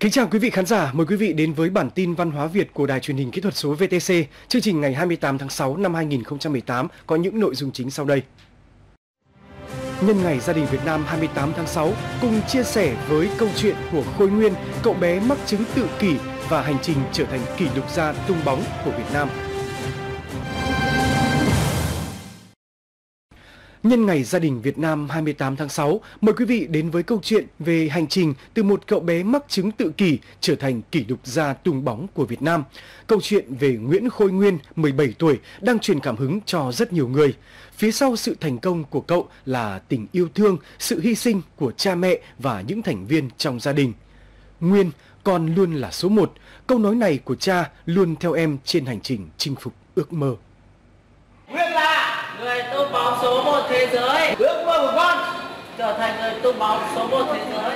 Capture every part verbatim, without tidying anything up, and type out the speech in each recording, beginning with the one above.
Kính chào quý vị khán giả, mời quý vị đến với bản tin văn hóa Việt của Đài Truyền hình Kỹ thuật số vê tê xê. Chương trình ngày hai mươi tám tháng sáu năm hai nghìn không trăm mười tám có những nội dung chính sau đây. Nhân ngày Gia đình Việt Nam hai mươi tám tháng sáu, cùng chia sẻ với câu chuyện của Khôi Nguyên, cậu bé mắc chứng tự kỷ và hành trình trở thành kỷ lục gia tung bóng của Việt Nam. Nhân ngày Gia đình Việt Nam hai mươi tám tháng sáu, mời quý vị đến với câu chuyện về hành trình từ một cậu bé mắc chứng tự kỷ trở thành kỷ lục gia tung bóng của Việt Nam. Câu chuyện về Nguyễn Khôi Nguyên, mười bảy tuổi, đang truyền cảm hứng cho rất nhiều người. Phía sau sự thành công của cậu là tình yêu thương, sự hy sinh của cha mẹ và những thành viên trong gia đình. Nguyên, con luôn là số một. Câu nói này của cha luôn theo em trên hành trình chinh phục ước mơ. Nguyên là người tung bóng số một thế giới. Ước mơ của con trở thành người tung bóng số một thế giới.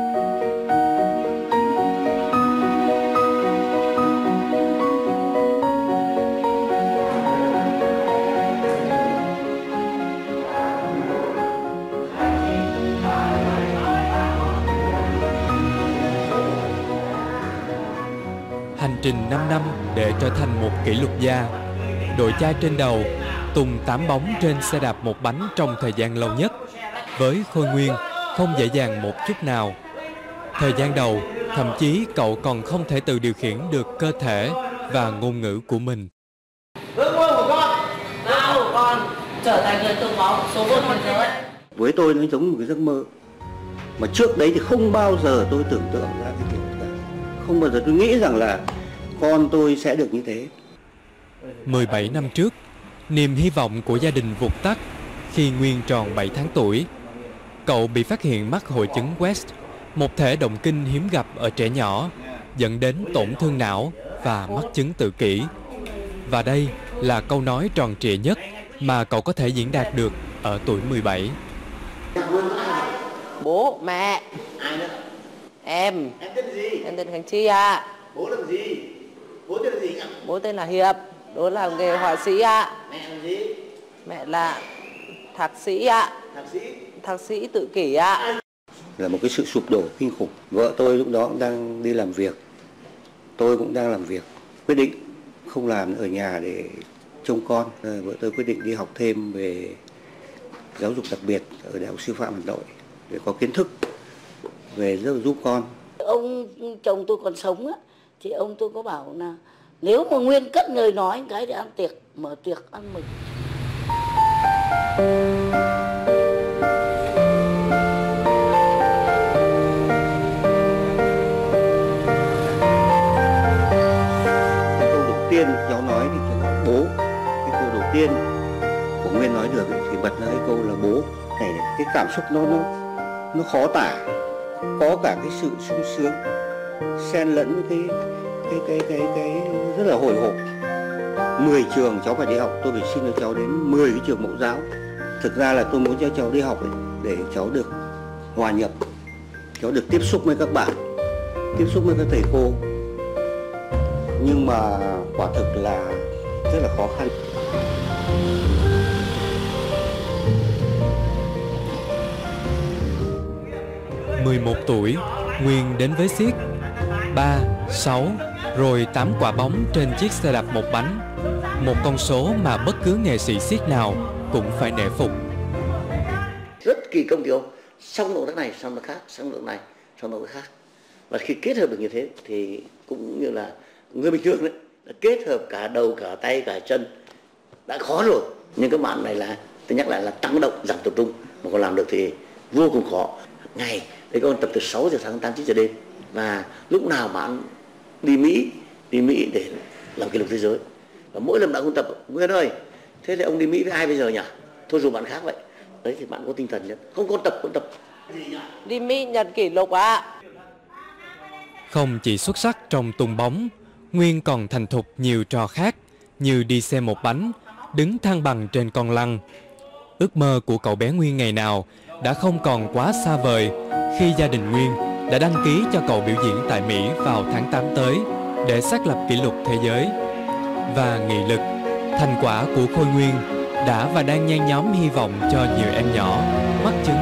Hành trình năm năm để trở thành một kỷ lục gia. Đội trai trên đầu, Tùng tám bóng trên xe đạp một bánh trong thời gian lâu nhất. Với Khôi Nguyên, không dễ dàng một chút nào. Thời gian đầu, thậm chí cậu còn không thể tự điều khiển được cơ thể và ngôn ngữ của mình. Ước mơ của con, ước mơ của con trở thành người tung bóng số một thế giới. Với tôi nó giống một cái giấc mơ. Mà trước đấy thì không bao giờ tôi tưởng tượng ra cái điều đó. Không bao giờ tôi nghĩ rằng là con tôi sẽ được như thế. mười bảy năm trước, niềm hy vọng của gia đình vụt tắt khi Nguyên tròn bảy tháng tuổi. Cậu bị phát hiện mắc hội chứng West, một thể động kinh hiếm gặp ở trẻ nhỏ, dẫn đến tổn thương não và mắc chứng tự kỷ. Và đây là câu nói tròn trịa nhất mà cậu có thể diễn đạt được ở tuổi mười bảy. Bố, mẹ. Ai nữa? Em. Em tên gì? Em tên Khánh Chi ạ. À. Bố làm gì? Bố tên là gì nhỉ? Bố tên là Hiệp. Đó là nghề họa sĩ ạ. À. Mẹ là gì? Mẹ là thạc sĩ ạ. À. Thạc sĩ? Thạc sĩ tự kỷ ạ. À. Là một cái sự sụp đổ kinh khủng. Vợ tôi lúc đó cũng đang đi làm việc. Tôi cũng đang làm việc. Quyết định không làm ở nhà để trông con. Vợ tôi quyết định đi học thêm về giáo dục đặc biệt ở Đại học Sư phạm Hà Nội để có kiến thức về giúp con. Ông chồng tôi còn sống á, thì ông tôi có bảo là nếu mà Nguyên cất lời nói cái để ăn tiệc, mở tiệc ăn mừng. Cái câu đầu tiên cháu nói thì cháu nói bố. Cái câu đầu tiên của Nguyên nói được ấy, thì bật ra cái câu là bố. Này, này cái cảm xúc nó nó nó khó tả, có cả cái sự sung sướng xen lẫn với cái cái cái cái cái rất là hồi hộp. mười trường cháu phải đi học, tôi phải xin cho cháu đến mười cái trường mẫu giáo. Thực ra là tôi muốn cho cháu đi học ấy, để cháu được hòa nhập, cháu được tiếp xúc với các bạn, tiếp xúc với các thầy cô. Nhưng mà quả thực là rất là khó khăn. mười một tuổi, Nguyên đến với xiếc. ba, sáu, rồi tám quả bóng trên chiếc xe đạp một bánh. Một con số mà bất cứ nghệ sĩ xiếc nào cũng phải nể phục. Rất kỳ công kỳ công, xong động tác này, xong động tác khác, xong động tác này, xong động tác khác. Và khi kết hợp được như thế thì cũng như là người bình thường đấy, kết hợp cả đầu, cả tay, cả chân đã khó rồi. Nhưng các bạn này là, tôi nhắc lại là tăng động, giảm tập trung. Mà còn làm được thì vô cùng khó. Ngày, đấy con tập từ sáu giờ sáng, tám, chín giờ đêm. Và lúc nào bạn đi Mỹ, đi Mỹ để làm kỷ lục thế giới. Và mỗi lần bạn không tập, Nguyên ơi, thế thì ông đi Mỹ với ai bây giờ nhỉ? Thôi dù bạn khác vậy. Đấy thì bạn có tinh thần nhất. Không có tập, không tập. Đi Mỹ nhận kỷ lục ạ. À. Không chỉ xuất sắc trong tung bóng, Nguyên còn thành thục nhiều trò khác như đi xe một bánh, đứng thăng bằng trên con lăn. Ước mơ của cậu bé Nguyên ngày nào đã không còn quá xa vời khi gia đình Nguyên đã đăng ký cho cậu biểu diễn tại Mỹ vào tháng tám tới để xác lập kỷ lục thế giới. Và nghị lực, thành quả của Khôi Nguyên đã và đang nhen nhóm hy vọng cho nhiều em nhỏ mắc chứng